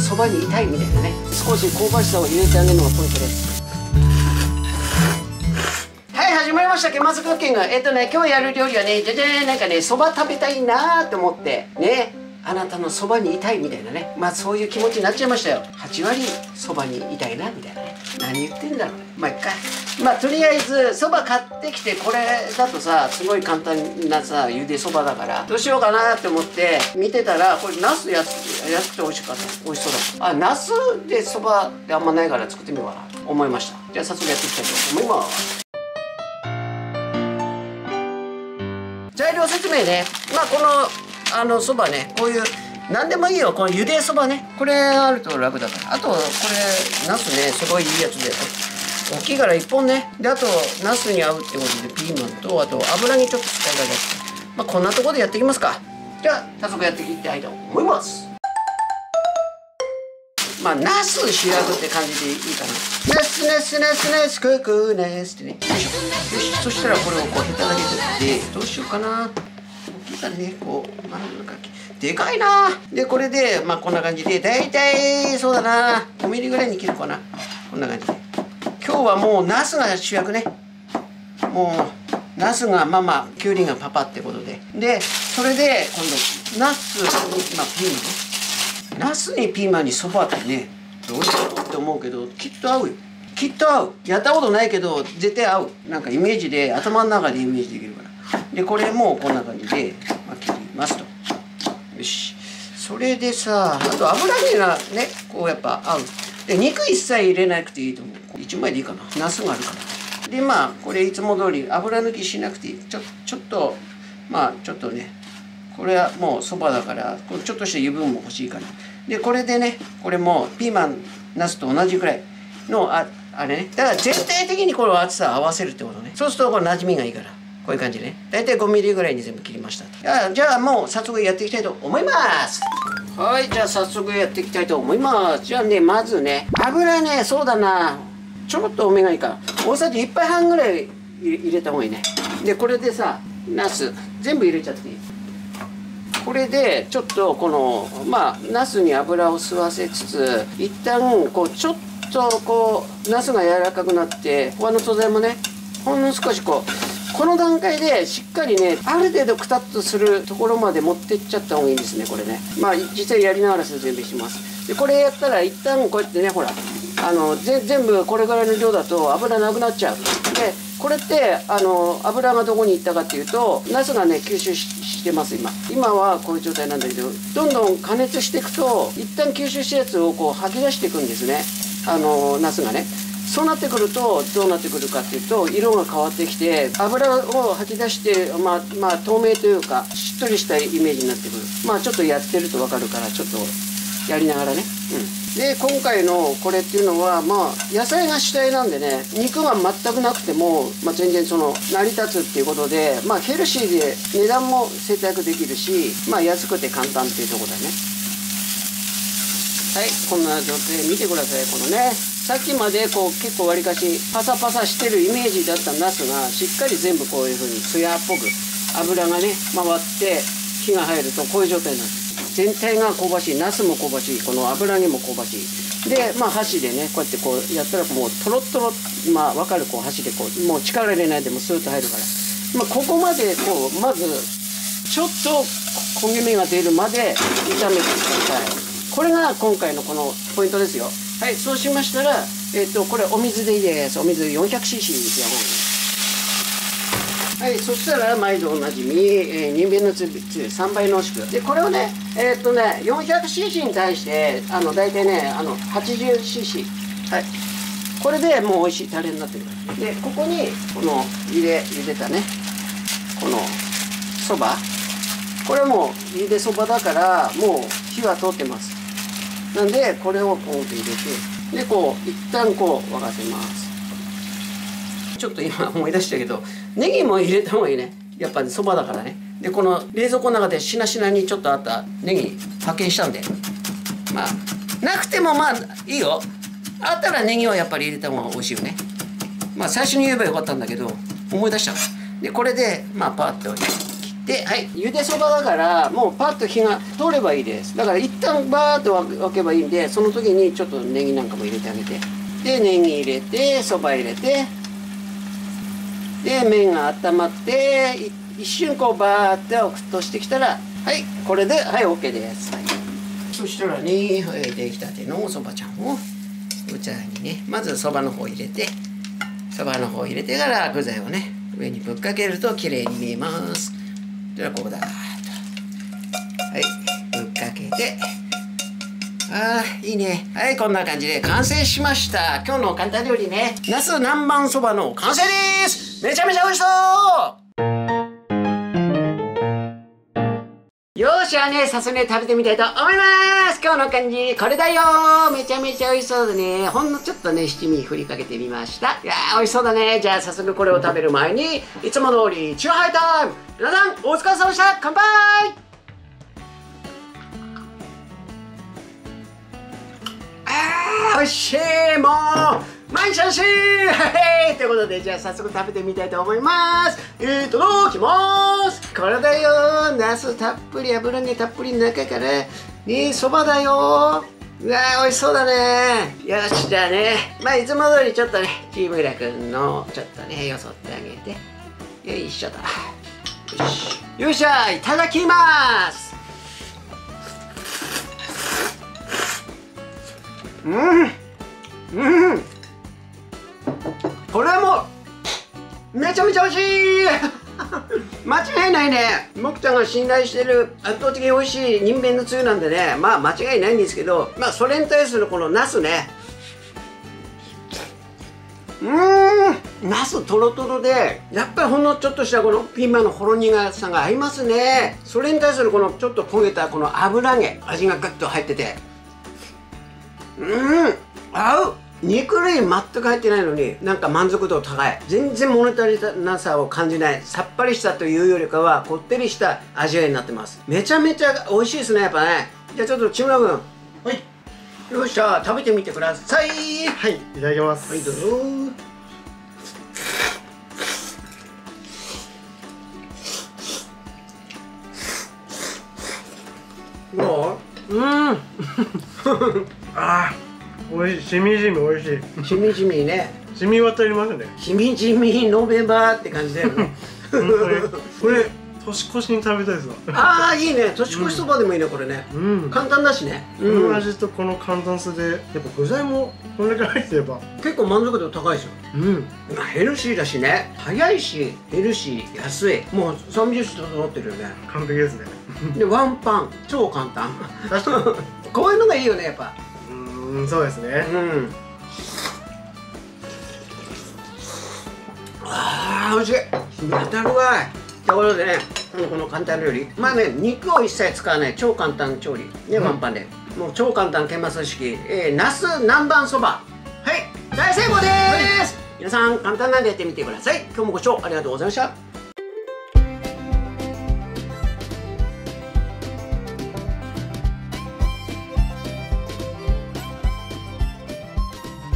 そばにいたいみたいなね、少し香ばしさを入れてあげるのがポイントです。はい、始まりました。ケマスクッキング。今日やる料理はね、じゃじゃーん、なんかね、そば食べたいなーと思ってね、あなたのそばにいたいみたいなね、まあそういう気持ちになっちゃいましたよ。8割そばにいたいなみたいなね。何言ってんだろうね。まあいっか。まあとりあえずそば買ってきて、これだとさ、すごい簡単なさ、茹でそばだからどうしようかなって思って見てたら、これナス安くて美味しかった。美味しそうだ。あ、ナスでそばってあんまないから作ってみようかなと思いました。じゃあ早速やっていきたいと思います。材料説明ね。まあこのそばね、こういう何でもいいよ、この茹でそばね、これあると楽だから。あとこれナスね、すごいいいやつで大きいから1本ね。であとナスに合うってことでピーマンと、あと油にちょっと使いかけて、まあこんなところでやっていきますか。じゃあ早速やっていきたいと思います。まあナス主役って感じでいいかな。ナスナスナスナスククナスってね。よいしょ。よし、そしたらこれをこうヘタだけ取って、どうしようかな。大きいからね、こう真ん中でかいな。でこれでまあこんな感じで、だいたいそうだな、5ミリぐらいに切るかな。こんな感じで。今日はもうナスが主役ね。もうナスがママ、キュウリがパパってことで。でそれで今度ナスに、まあ、ピーマンね。ナスにピーマンにそばってね、どうしようって思うけど、きっと合うよ。きっと合う。やったことないけど絶対合う。なんかイメージで、頭の中でイメージできるから。でこれもこんな感じで、まあ、切りますと。よし。それでさ、あと油にはね、こうやっぱ合う。で肉一切入れなくていいと思う。1枚でいいかな。ナスがあるから。でまあこれいつも通り油抜きしなくていい。ちょっとまあちょっとね、これはもうそばだからちょっとした油分も欲しいから。でこれでね、これもピーマンナスと同じくらいのあれね。だから全体的にこの厚さを合わせるってことね。そうするとこれ馴染みがいいから、こういう感じでね。大体5ミリぐらいに全部切りました。じゃあもう早速やっていきたいと思います。はい、じゃあ早速やっていきたいと思います。じゃあね、まずね、油ね、そうだな、ちょろっと多めがいいから、大さじ1杯半ぐらい入れた方がいいね。でこれでさ、ナス全部入れちゃっていい。これでちょっとこのまあナスに油を吸わせつつ、一旦こうちょっとこうナスが柔らかくなって、他の素材もね、ほんの少しこの段階でしっかりね、ある程度くたっとするところまで持ってっちゃった方がいいんですね、これね。まあ実際やりながら説明します。でこれやったら一旦こうやってね、ほら全部これぐらいの量だと油なくなっちゃう。でこれって油がどこに行ったかっていうと、ナスがね吸収してます。今はこういう状態なんだけど、どんどん加熱していくと一旦吸収したやつをこう吐き出していくんですね、ナスがね。そうなってくるとどうなってくるかっていうと、色が変わってきて油を吐き出して、まあ透明というかしっとりしたイメージになってくる。まあちょっとやってると分かるから、ちょっとやりながらね。で今回のこれっていうのは、まあ野菜が主体なんでね、肉が全くなくても、まあ、全然成り立つっていうことで、まあヘルシーで値段も節約できるし、まあ安くて簡単っていうところだね。はい、こんな状態見てください。このね、さっきまでこう結構わりかしパサパサしてるイメージだったナスが、しっかり全部こういう風にツヤっぽく油がね回って火が入ると、こういう状態になる。全体が香ばしい、ナスも香ばしい、この油にも香ばしい。でまあ箸でね、こうやってこうやったらもうトロットロ、まあ分かる、こう箸でこうもう力入れないでもスーッと入るから、まあここまでこうまずちょっと焦げ目が出るまで炒めてください。これが今回のこのポイントですよ。はい、そうしましたらこれお水でいいです。お水 400cc ですよ。はい、そしたら毎度おなじみ、人間のつゆ3倍濃縮で、これをね400cc に対して大体ね80cc、はい、これでもう美味しいタレになってるから。でここにこの茹でたね、このそば、これはもう茹でそばだからもう火は通ってます。なんでこれをポンと入れて、でこう一旦こう沸かせます。ちょっと今思い出したけど、ネギも入れた方がいいね。やっぱりそばだからね。でこの冷蔵庫の中でしなしなにちょっとあったネギ発見したんで、まあなくてもまあいいよ。あったらネギはやっぱり入れた方が美味しいよね。まあ最初に言えばよかったんだけど思い出したから。でこれでまあパーッと切っで、はい、ゆでそばだからもうパッと火が通ればいいです。だから一旦バーッと分けばいいんで、その時にちょっとネギなんかも入れてあげて、でネギ入れてそば入れて、で麺が温まって一瞬こうバーッて沸騰してきたら、はい、これではい OK です。はい、そしたらね、出来たてのそばちゃんを器にね、まずそばの方入れて、そばの方入れてから具材をね上にぶっかけると綺麗に見えます。ではこうだーっと、はい、ぶっかけて、あーいいね。はい、こんな感じで完成しました。今日の簡単料理ね、那須南蛮そばの完成です。めちゃめちゃ美味しそう。よーし、ね、早速ね、食べてみたいと思います。今日の感じ、これだよー。めちゃめちゃ美味しそうだね。ほんのちょっとね、七味振りかけてみました。いやー、美味しそうだね。じゃあ、早速これを食べる前に、いつも通り、チューハイタイム。皆さん、お疲れ様でした。乾杯。美味しい。もう毎日美味しい。はい、ということで、じゃあ早速食べてみたいと思います。いただきます。これだよ、ナスたっぷり、油にたっぷりの中からね、そばだよ。うわー、美味しそうだね。よし、じゃあね、まあいつも通りちょっとね、チームラくんのちょっとね、よそってあげて、よいしょと。よし、よっしゃ、いただきます。これはもうめちゃめちゃ美味しい。間違いないね。もくちゃんが信頼してる圧倒的に美味しい人弁のつゆなんでね、まあ間違いないんですけど、まあそれに対するこのナスね、ナストロトロで、やっぱりほんのちょっとしたこのピーマンのほろ苦さが合いますね。それに対するこのちょっと焦げたこの油揚げ、味がガッと入ってて、合う。肉類全く入ってないのになんか満足度高い。全然物足りなさを感じない。さっぱりしたというよりかはこってりした味わいになってます。めちゃめちゃ美味しいですね、やっぱね。じゃあちょっと千村君、はい、よっしゃ、食べてみてください。 はい、いただきます。 はい、どうぞ。どう？ あー、おいしい。しみじみおいしい。 しみじみね。 しみ渡りますね。 しみじみノベンバーって感じだよね。 本当にこれ年越しに食べたいですわ。 ああ、いいね。年越しそばでもいいね、これね。簡単だしね。 この味とこの簡単さで、やっぱ具材もこれだけ入ってれば結構満足度高いですよ。ヘルシーだしね。早いし、ヘルシー、安い。もう30種揃ってるよね。 完璧ですね。 で、ワンパン、超簡単。 確かに。 こういうのがいいよね、やっぱ。 そうですね。 ああ、美味しい。当たるわい。ところでね、この簡単料理、まあね、肉を一切使わない超簡単調理ね、ワンパンでもう超簡単研磨式、那須南蛮そば、はい、大成功です。皆さん簡単なんでやってみてください。今日もご視聴ありがとうございました。